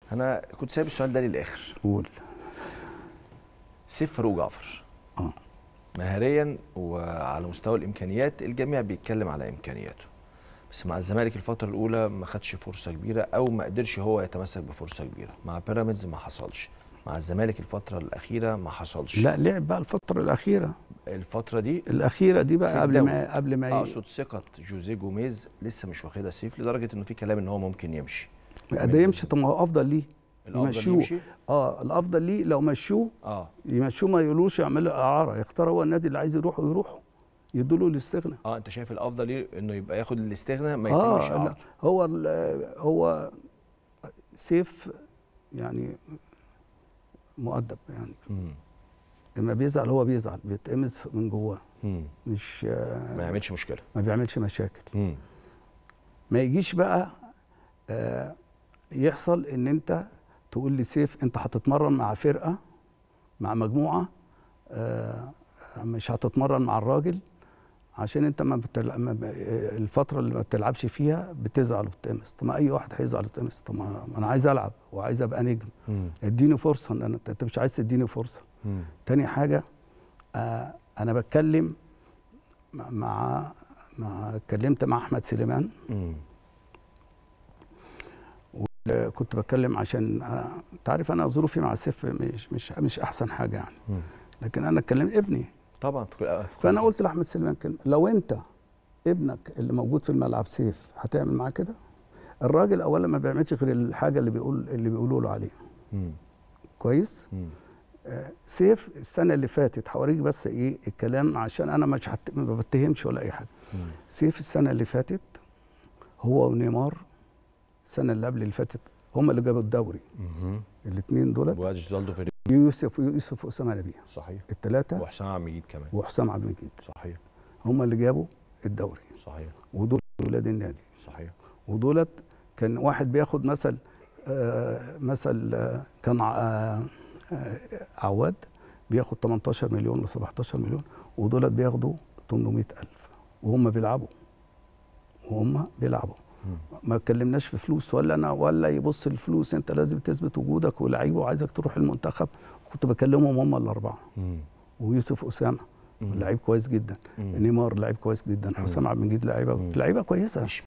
انا كنت سايب السؤال ده للاخر. قول. سيف فاروق جعفر مهاريا وعلى مستوى الامكانيات الجميع بيتكلم على امكانياته، بس مع الزمالك الفتره الاولى ما خدش فرصه كبيره او ما قدرش هو يتمسك بفرصه كبيره. مع بيراميدز ما حصلش، مع الزمالك الفتره الاخيره ما حصلش. لا لعب بقى الفتره الاخيره. الفتره دي بقى قبل ما اقصد ثقه جوزيه جوميز لسه مش واخدها سيف، لدرجه انه في كلام ان هو ممكن يمشي. ده يمشي؟ طب ما هو افضل ليه يمشوه. الافضل ليه لو مشوه يمشوه، ما يقولوش يعملوا اعاره، يختار هو النادي اللي عايز يروحوا يدوا له الاستغناء. انت شايف الافضل ليه انه يبقى ياخد الاستغناء ما يتمش اعارته؟ هو سيف يعني مؤدب يعني. لما بيزعل هو بيزعل، بيتقمص من جواه، مش ما يعملش مشكله، ما بيعملش مشاكل. ما يجيش بقى يحصل ان انت تقول لي سيف انت هتتمرن مع فرقه، مع مجموعه، مش هتتمرن مع الراجل عشان انت الفتره اللي ما بتلعبش فيها بتزعل وبتقمص. طب ما اي واحد هيزعل ويتقمص. طب ما انا عايز العب وعايز ابقى نجم، اديني فرصه. انت مش عايز تديني فرصه. تاني حاجه انا بتكلم اتكلمت مع احمد سليمان، وكنت بتكلم عشان انت عارف انا ظروفي مع سيف مش احسن حاجه يعني. لكن انا اتكلمت ابني طبعا فانا قلت لاحمد سليمان كلمه، لو انت ابنك اللي موجود في الملعب سيف هتعمل معاه كده؟ الراجل اولا ما بيعملش غير الحاجه اللي بيقولوا له عليها. كويس. سيف السنه اللي فاتت هوريك بس ايه الكلام عشان انا ما بتهمش ولا اي حاجه. سيف السنه اللي فاتت هو ونيمار السنه اللي فاتت هم اللي جابوا الدوري. الاثنين دول يوسف اسامه نبيه، صحيح، الثلاثه، وحسام عبد المجيد كمان، وحسام عبد المجيد، صحيح، هم اللي جابوا الدوري، صحيح، ودول ولاد النادي، صحيح. ودولت كان واحد بياخد مثل كان عواد بياخد 18 مليون و 17 مليون، ودولت بياخدوا 800,000 وهم بيلعبوا. ما اتكلمناش في فلوس ولا يبص الفلوس. انت لازم تثبت وجودك ولعيبه وعايزك تروح المنتخب. كنت بكلمهم هم الاربعه. ويوسف اسامه لعيب كويس جدا، نيمار لعيب كويس جدا، حسام عبد المجيد لعيبه كويسه.